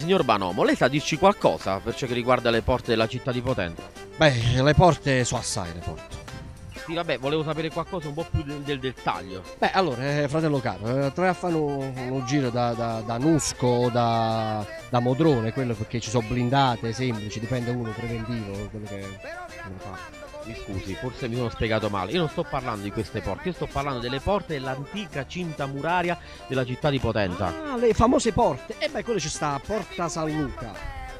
signor Banomo, lei sa dirci qualcosa per ciò che riguarda le porte della città di Potenza? Beh, le porte so assai, le porte. Sì, vabbè, volevo sapere qualcosa un po' più del dettaglio. Beh, allora, fratello caro, tre a fare uno giro da Nusco, da Modrone, quello perché ci sono blindate, semplici, dipende uno preventivo, quello che fa. Mi scusi, forse mi sono spiegato male. Io non sto parlando di queste porte, io sto parlando delle porte dell'antica cinta muraria della città di Potenza. Ah, le famose porte. E beh, quello ci sta Porta San Luca,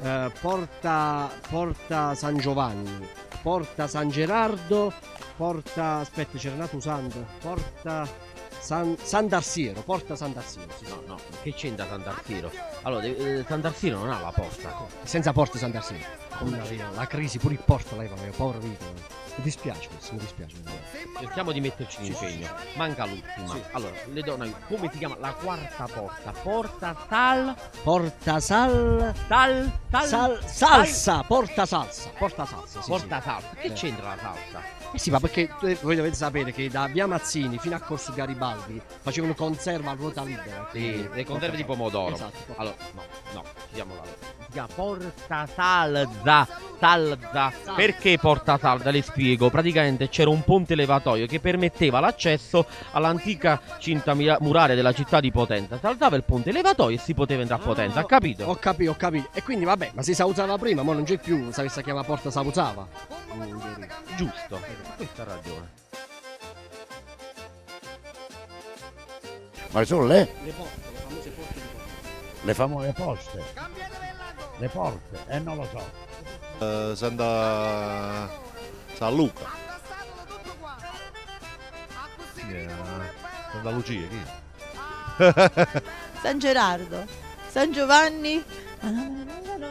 Porta San Giovanni, Porta San Gerardo, aspetta, c'era nato Santo, Porta San Darsiero, Porta San Darsiero. Sì. No, che c'entra San Darsiero? Allora, San Darsiero non ha la porta. Senza Porta San Darsiero. La crisi, pure il porto lei va, povero vita. Mi dispiace. Cerchiamo di metterci in impegno. Manca l'ultima. Sì. Allora, le do una. Come si chiama? La quarta porta. Porta Salsa. Porta Salsa. Sì, Porta sì. salsa. Che c'entra la salsa? Sì, ma perché voi dovete sapere che da via Mazzini fino a Corso Garibaldi facevano conserva a ruota libera. Sì, le conserve di pomodoro. Esatto. Allora, no, chiudiamo la. Si chiama Porta Salza. Perché Porta Salza? Le spiego. Praticamente c'era un ponte levatoio che permetteva l'accesso all'antica cinta muraria della città di Potenza. Si alzava il ponte levatoio e si poteva entrare a Potenza, ha capito? Ho capito. E quindi vabbè, ma si usava prima, ma non c'è più, si chiama Porta Sapuzzava. Giusto, questa ha ragione. Ma sono le famose porte di Potenza. le famose poste. Le porte, non lo so. San Luca. Santa Lucia, chi? San Gerardo, San Giovanni, ma non me ne vengono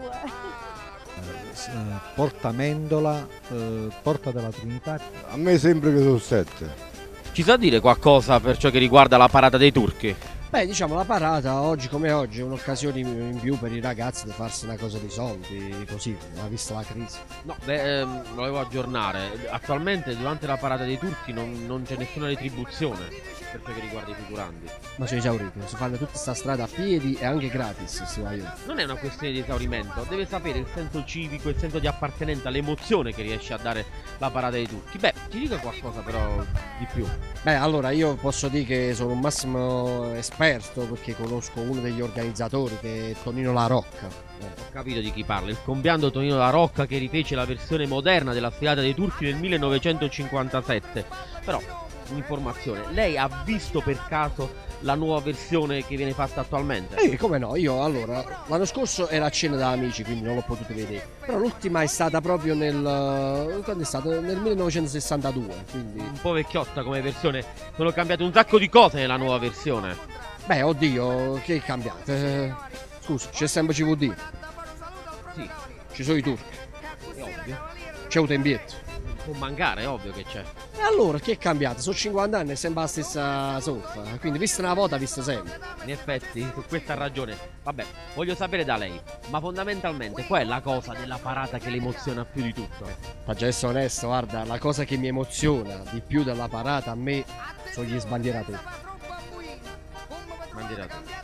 due. Porta Mendola, Porta della Trinità. A me sembra che sono 7. Ci sa dire qualcosa per ciò che riguarda la parata dei turchi? Beh, diciamo la parata oggi come oggi è un'occasione in più per i ragazzi di farsi una cosa di soldi, così, vista la crisi. No, volevo aggiornare. Attualmente durante la parata dei turchi non c'è nessuna retribuzione per ciò che riguarda i figuranti. Ma sono esauriti, si fanno tutta sta strada a piedi e anche gratis, si va io. Non è una questione di esaurimento, deve sapere il senso civico, il senso di appartenenza, l'emozione che riesce a dare la parata dei turchi. Beh, ti dico qualcosa però di più. Beh, allora io posso dire che sono un massimo esperto perché conosco uno degli organizzatori che è Tonino La Rocca. Ho capito di chi parla, il compianto Tonino La Rocca che rifece la versione moderna della sfilata dei turchi nel 1957. Però, un'informazione, lei ha visto per caso la nuova versione che viene fatta attualmente? Come no, io allora l'anno scorso era a cena da amici, quindi non l'ho potuto vedere. Però l'ultima è stata proprio quando è stato? Nel 1962, quindi. Un po' vecchiotta come versione, sono cambiate un sacco di cose nella nuova versione. Beh, oddio, che è cambiato? Scusa, c'è sempre CVD? Sì, Ci sono i turchi? è ovvio. C'è un tempietto? Può mancare, è ovvio che c'è. E allora, che è cambiato? Sono 50 anni e sembra la stessa soffa. Quindi, vista una volta, vista sempre. In effetti, su questa ragione. Vabbè, voglio sapere da lei, ma fondamentalmente qual è la cosa della parata che le emoziona più di tutto? Ma già essere onesto, guarda, la cosa che mi emoziona di più della parata a me sono gli sbandierati. Bandierate.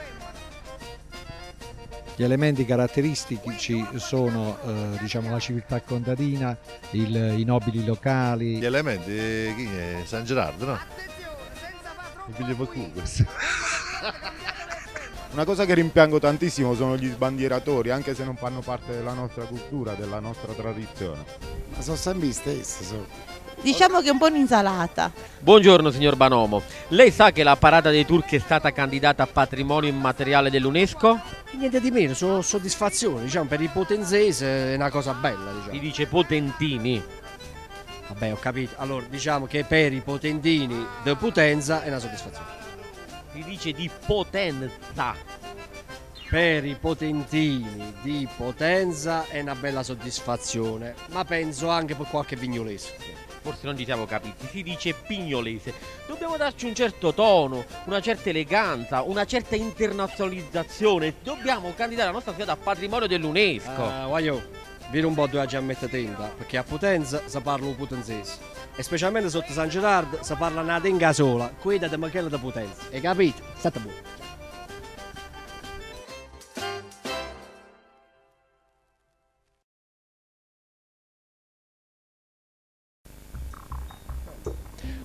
Gli elementi caratteristici sono diciamo la civiltà contadina, i nobili locali. Gli elementi, chi è? San Gerardo, no? Mi piglio per culo questo. Una cosa che rimpiango tantissimo sono gli sbandieratori, anche se non fanno parte della nostra cultura, della nostra tradizione. Ma sono sempre gli stessi. Diciamo che è un po' un'insalata. Buongiorno signor Banomo, lei sa che la parata dei turchi è stata candidata a patrimonio immateriale dell'UNESCO? Niente di meno, sono soddisfazione, diciamo, per i potenzesi è una cosa bella, Si diciamo. dice potentini. Vabbè, ho capito. Allora, diciamo che per i potentini di Potenza è una soddisfazione. Si dice di potenza. Per i potentini di Potenza è una bella soddisfazione, ma penso anche per qualche vignolese. Forse non ci siamo capiti, si dice pignolese. Dobbiamo darci un certo tono, una certa eleganza, una certa internazionalizzazione. Dobbiamo candidare la nostra città a patrimonio dell'UNESCO. Voglio, vieni un po' dove a mettere tenda, perché a Potenza si parla un potenzese. E specialmente sotto San Gerardo si parla una tenga sola, quella di Michele da Potenza. Hai capito? State buono.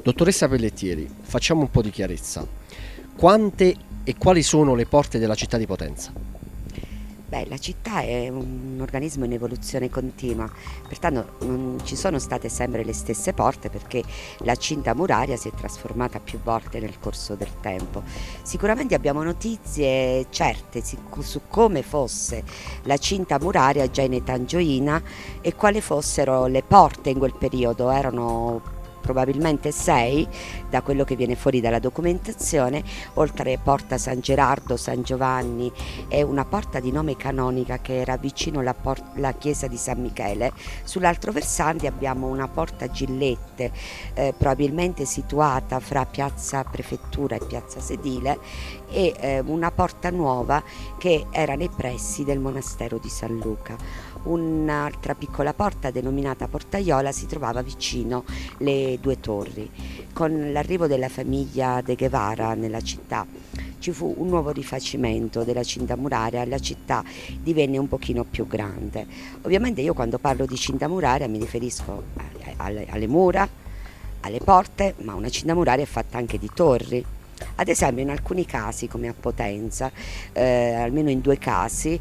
Dottoressa Pellettieri, facciamo un po' di chiarezza. Quante e quali sono le porte della città di Potenza? Beh, la città è un organismo in evoluzione continua, pertanto non ci sono state sempre le stesse porte, perché la cinta muraria si è trasformata più volte nel corso del tempo. Sicuramente abbiamo notizie certe su come fosse la cinta muraria già in età angioina e quali fossero le porte in quel periodo. Erano probabilmente 6, da quello che viene fuori dalla documentazione, oltre Porta San Gerardo, San Giovanni e una porta di nome canonica che era vicino alla chiesa di San Michele. Sull'altro versante abbiamo una porta Gillette, probabilmente situata fra piazza Prefettura e piazza Sedile, e una porta nuova che era nei pressi del monastero di San Luca. Un'altra piccola porta denominata Portaiola si trovava vicino le due torri. Con l'arrivo della famiglia De Guevara nella città ci fu un nuovo rifacimento della cinta muraria e la città divenne un pochino più grande. Ovviamente io quando parlo di cinta muraria mi riferisco alle mura, alle porte, ma una cinta muraria è fatta anche di torri. Ad esempio in alcuni casi, come a Potenza, almeno in 2 casi,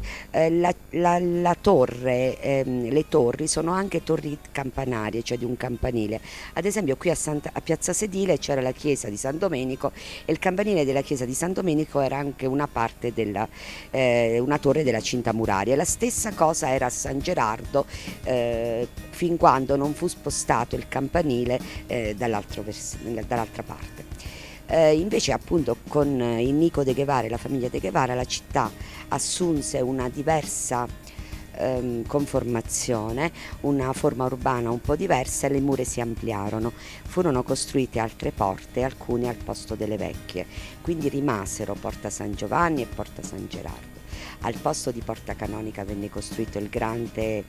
la torre, le torri sono anche torri campanarie, cioè di un campanile. Ad esempio qui a Piazza Sedile c'era la chiesa di San Domenico e il campanile della chiesa di San Domenico era anche una parte una torre della cinta muraria. La stessa cosa era a San Gerardo, fin quando non fu spostato il campanile dall'altra parte. Invece appunto con il Nico De Guevara e la famiglia De Guevara la città assunse una diversa conformazione, una forma urbana un po' diversa e le mura si ampliarono. Furono costruite altre porte, alcune al posto delle vecchie, quindi rimasero Porta San Giovanni e Porta San Gerardo. Al posto di Porta Canonica venne costruito il grande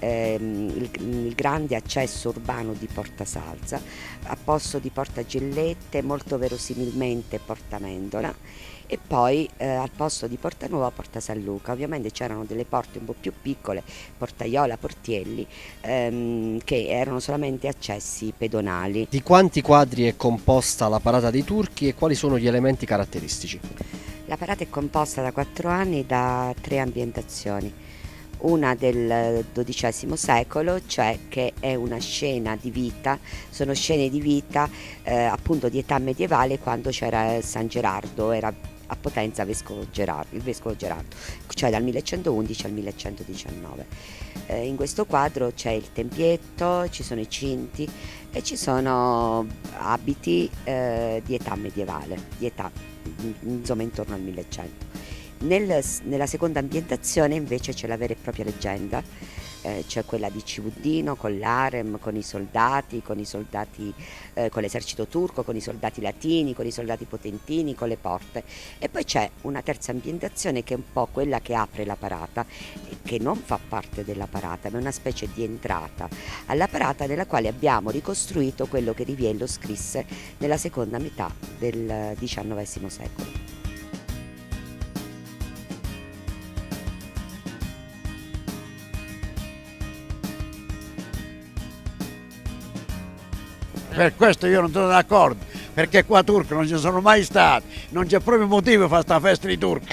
accesso urbano di Porta Salza, a posto di Porta Gillette, molto verosimilmente Porta Mendola, e poi al posto di Porta Nuova Porta San Luca. Ovviamente c'erano delle porte un po' più piccole, Portaiola, Portielli, che erano solamente accessi pedonali. Di quanti quadri è composta la Parata dei Turchi e quali sono gli elementi caratteristici? La parata è composta da 4 anni da 3 ambientazioni. Una del XII secolo, cioè che è una scena di vita, sono scene di vita appunto di età medievale, quando c'era San Gerardo, era a Potenza il vescovo Gerardo, cioè dal 1111 al 1119. In questo quadro c'è il tempietto, ci sono i cinti e ci sono abiti di età medievale, insomma intorno al 1100. Nella seconda ambientazione invece c'è la vera e propria leggenda, c'è quella di Civuddino con l'harem, con l'esercito turco, con i soldati latini, con i soldati potentini, con le porte. E poi c'è una terza ambientazione che è un po' quella che apre la parata, che non fa parte della parata, ma è una specie di entrata alla parata, nella quale abbiamo ricostruito quello che Riviello scrisse nella seconda metà del XIX secolo. Per questo io non sono d'accordo, perché qua turchi non ci sono mai stati, non c'è proprio motivo per fare questa festa di turchi.